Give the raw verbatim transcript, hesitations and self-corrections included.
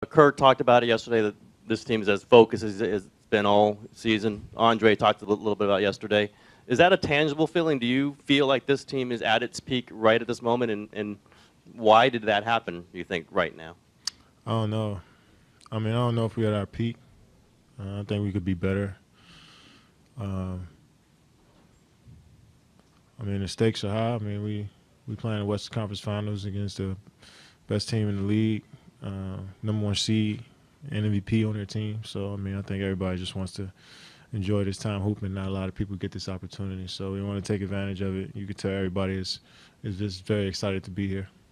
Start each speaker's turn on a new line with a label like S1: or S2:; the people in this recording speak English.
S1: Kirk talked about it yesterday that this team is as focused as it's been all season. Andre talked a little bit about it yesterday. Is that a tangible feeling? Do you feel like this team is at its peak right at this moment? And, and why did that happen, do you think, right now?
S2: I don't know. I mean, I don't know if we're at our peak. Uh, I think we could be better. Um, I mean, the stakes are high. I mean, we we playing the Western Conference Finals against the best team in the league, uh, number one seed, and M V P on their team. So, I mean, I think everybody just wants to enjoy this time hooping. Not a lot of people get this opportunity, so we want to take advantage of it. You can tell everybody is is just very excited to be here.